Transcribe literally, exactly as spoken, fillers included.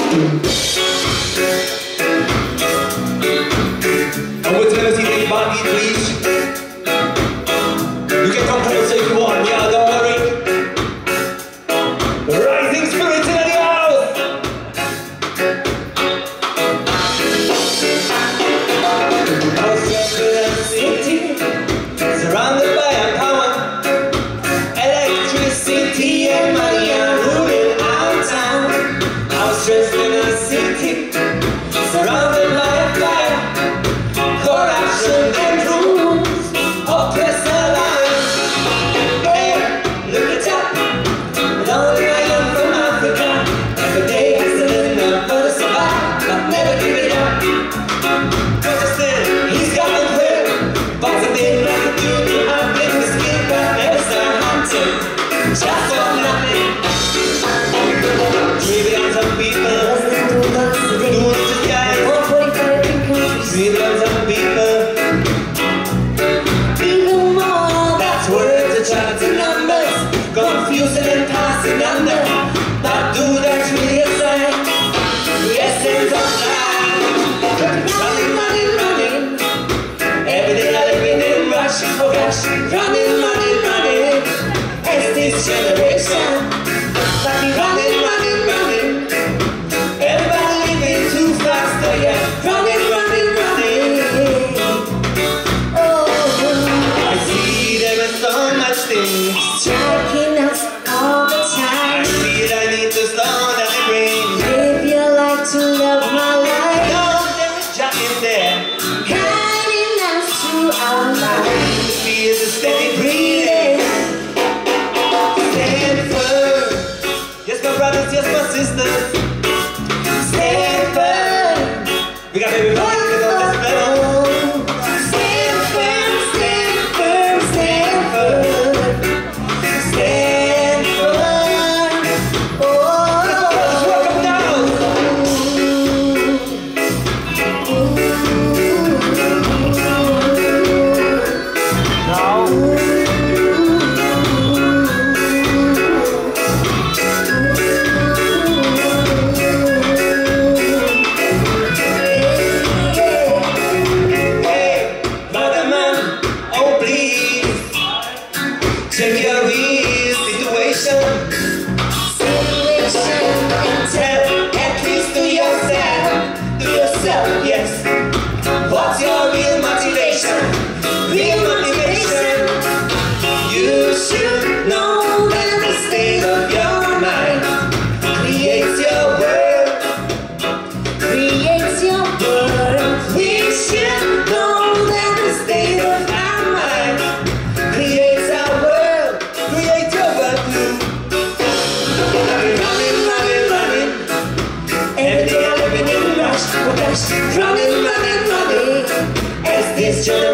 And we're gonna see the body, please. You can come closer if you want, yeah, don't worry. Rising spirits in the house. I was just in a city, surrounded by a power, electricity and money are ruling our town. I was just in a city, surrounded by a fire, corruption and rules, oppressor lines. Hey, look it up, lonely lion from Africa. Every day has to live enough for to survive, but never give it up. But still, he's got the clear, positive like a dude. I've been the skin, but never start hunting, just for nothing. Three billions of people, doing it to die. Three billions of people, even more. That's words and charts and numbers, confusing and passing under. But do that really aside the essence of life. Running, running, running. Every day I live in rush, oh gosh. Running, running, running. It's this generation. Running, running, running. Everybody living too fast, oh yeah. Running, running, running. Oh, I see there are so much things striking us all the I time. feel I need to slow down the brain. Live your life to love my life, No, there is Jack in there. guiding us through our life. Feel the steady breathing. Stand firm. Yes, my brothers, yes, my sisters. Stand firm. We got baby boys with all this metal. Stand firm, stand firm, stand firm. Stand firm. Oh, let's work 'em down. Hey, mother man, oh please, check your real situation. Situation and Tell at least to yourself, to yourself, yes. What's your real motivation? Real motivation. You should know that the state of your mind creates your world, creates your world. we should know that the state of our mind creates our world, creates your world too. Running, running, running, running. Every day I'm living in a rush, oh gosh. Running, running, running. As this generation